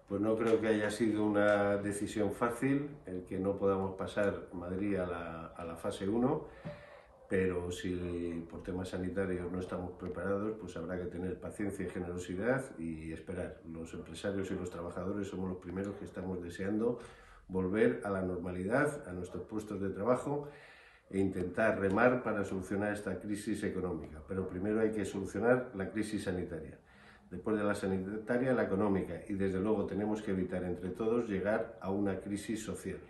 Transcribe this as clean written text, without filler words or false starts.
Pues no creo que haya sido una decisión fácil el que no podamos pasar Madrid a la fase 1, pero si por temas sanitarios no estamos preparados, pues habrá que tener paciencia y generosidad y esperar. Los empresarios y los trabajadores somos los primeros que estamos deseando volver a la normalidad, a nuestros puestos de trabajo e intentar remar para solucionar esta crisis económica. Pero primero hay que solucionar la crisis sanitaria. Después de la sanitaria, la económica, y desde luego tenemos que evitar entre todos llegar a una crisis social.